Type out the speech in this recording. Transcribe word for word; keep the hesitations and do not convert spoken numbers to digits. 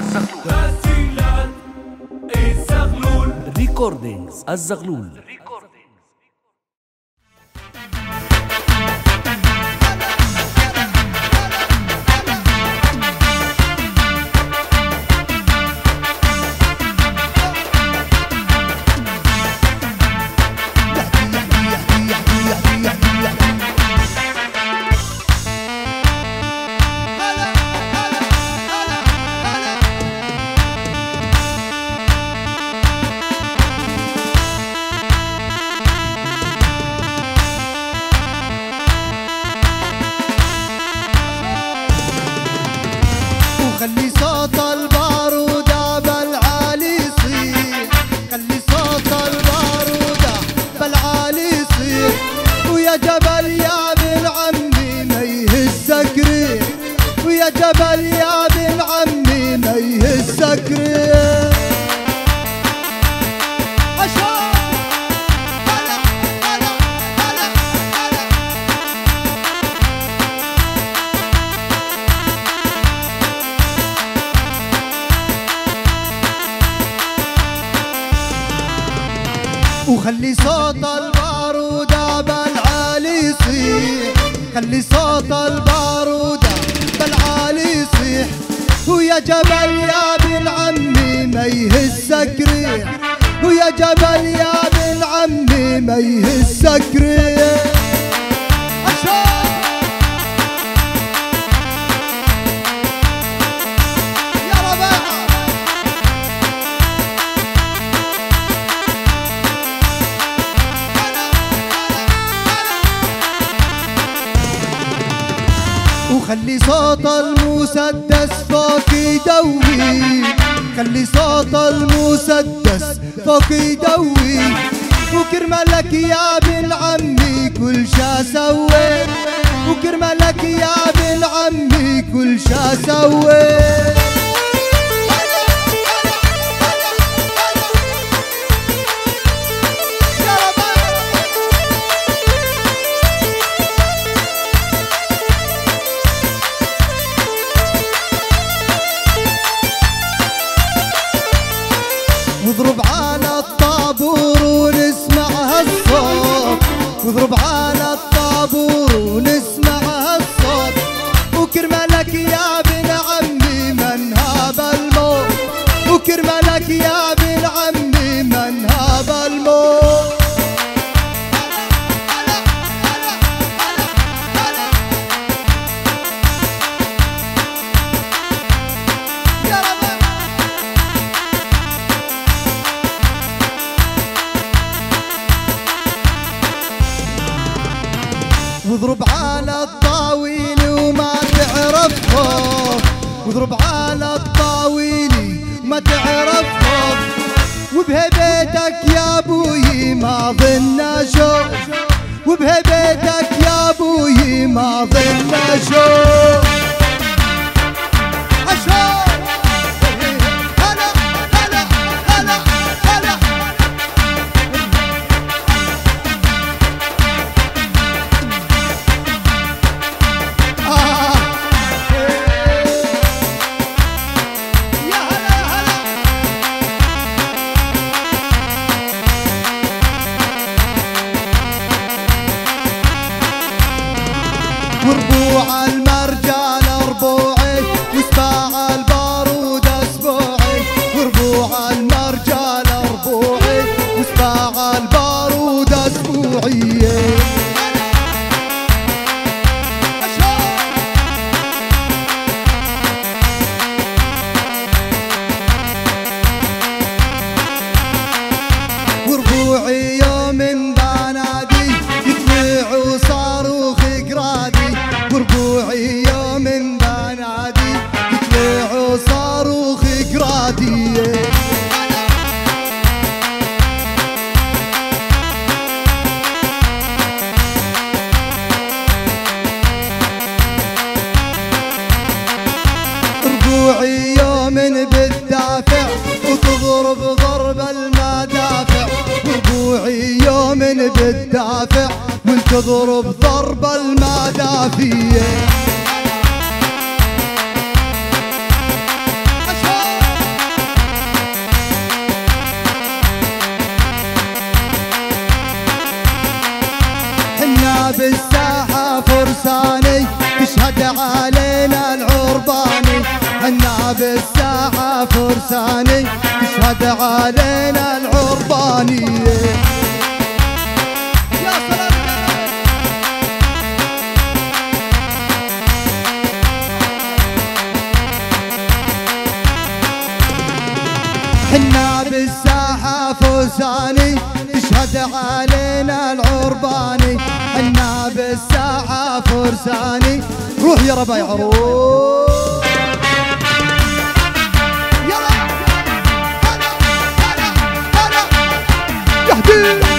تسجيلات الزغلول ريكوردينجز الزغلول. خلي صوت البارودة بالعالي يصيح، خلي صوت البارودة بالعالي يصيح، ويا جبل يا بن عمي ما يهزك ريح، ويا جبل يا بن عمي ما يهزك ريح. وخلي صوت البارودة بالعالي يصيح، خلي صوت البارودة بالعالي يصيح، ويا جبل يا بن عمي ما يهزك ريح، ويا جبل يا بن عمي ما يهزك ريح. وخلي صوت المسدس فوق يدوي، خلي صوت المسدس فوق يدوي، وكرمالك يا بن عمي كل شا سويت، وكرمالك يا بن عمي كل شا سويت. واضرب على الطابور ونسمع هالصوت، واضرب على الطابور ونسمع هالصوت، وكرمالك يا بن عمي من هاب الموت، وكرمالك يا بن عمي من هاب الموت. واضرب على الطاويل وما تعرف خوف، واضرب على الطاويل وما تعرف خوف، وبهبيتك يا ابوي ما ظن شوف، وبهبيتك يا ابوي ما ظن شوف. وربوع المرجال ربوعي وسباع البارود اسبوعي، وربوع المرجال ربوعي وسباع البارود اسبوعي. وربوعي يوم بنادي يطلع وصاروخ قرادي، وربوعي يوم بنادي يطلع صاروخ قرادي. ربوعي يوم بالدافع وتضرب ضرب المدافع، ربوعي يوم بالدافع وتضرب ضرب المدافع. حنا بالساحة فرساني يشهد علينا العرباني. يا سلام حنا بالساحة فرساني يشهد علينا العرباني. حنا بالساحة فرساني روح يا ربا يا عروس يلا هلا هلا هلا يا حبيبي